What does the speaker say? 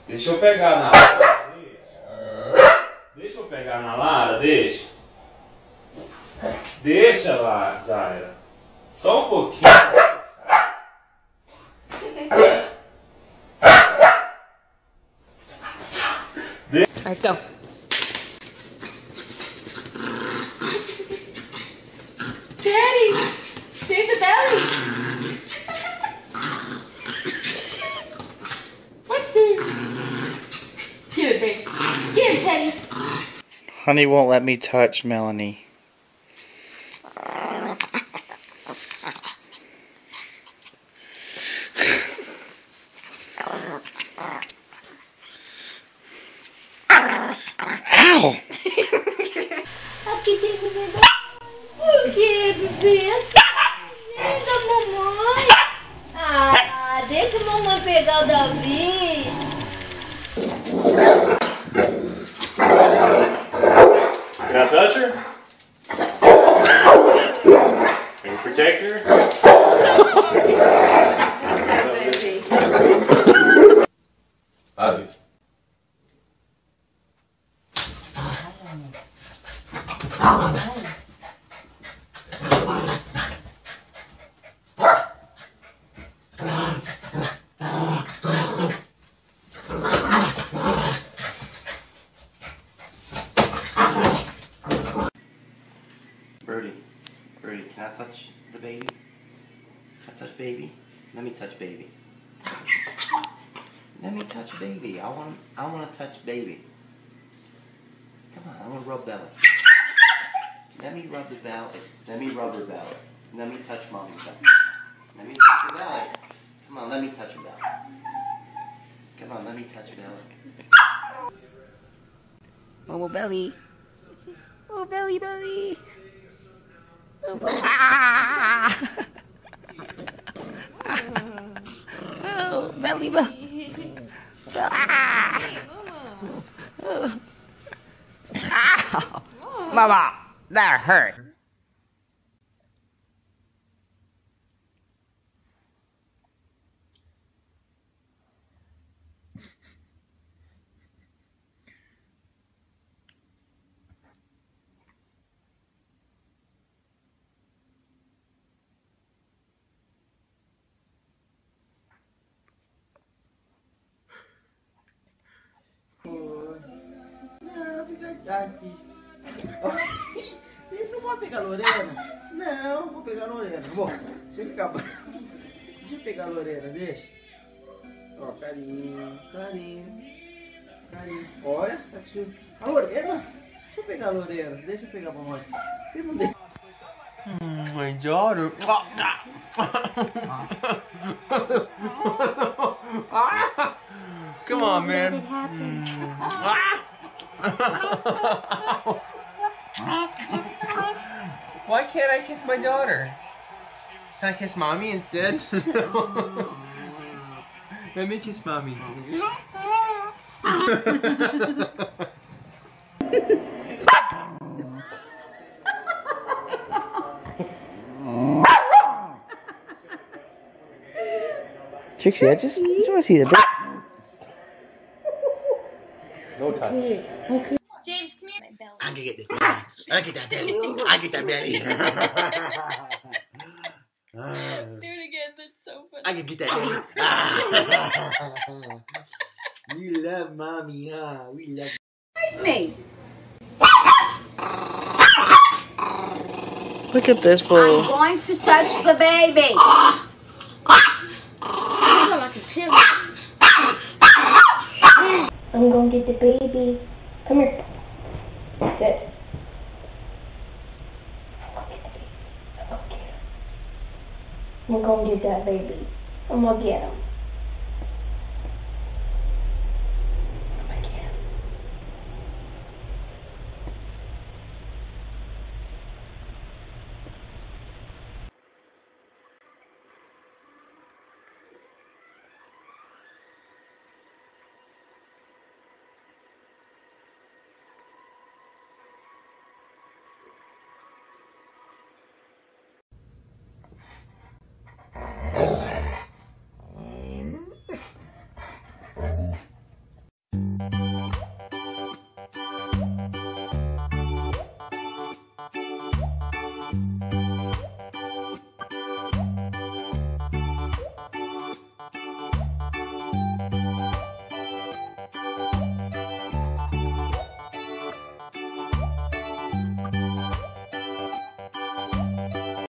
Deixa eu pegar na Lara. Deixa eu pegar na Lara, deixa. Deixa lá, Zaira. Só um pouquinho. Alright, go. Teddy, save the belly. What the? Get it, babe. Get it, Teddy. Honey won't let me touch Melanie. Ow! Aqui tem bebê. Por que, bebê? Deixa a mamãe. Ah, deixa a mamãe pegar o Davi. Can I touch her? Can you protect her? Obvious. Birdie, can I touch the baby? Can I touch baby? Let me touch baby. Let me touch baby. I want to touch baby. Come on, I want to rub belly. Let me rub the belly. Let me rub her belly. Let me touch mommy's belly. Let me touch her belly. Come on, let me touch her belly. Come on, let me touch her belly. Momo belly. Oh, belly, belly. Ah! Oh, belly, belly. Ah! Oh. Ow! Mama, that hurt. Não, fica aqui. Não vou pegar a Lorena. Não, vou pegar a Lorena. Bom, você fica bravo. Deixa eu pegar a Lorena, deixa. Ó, carinho, carinho, carinho. Olha, tá sujo. A Lorena? Deixa eu pegar a Lorena. Deixa eu pegar a mamãe. Você não deixa. My daughter. Come on, man. Why can't I kiss my daughter? Can I kiss mommy instead? Let me kiss mommy. Trixie, I just want to see the bit. No touch. Okay. James, come here. I can get this. I get that belly. I get that belly. Do it again. That's so funny. I can get that belly. We love mommy, huh? We love Me. Look at this fool. I'm going to touch the baby. You sound like a chili. I'm going to get the baby. Come here. Sit. I'm going to get that baby. I'm going to get him.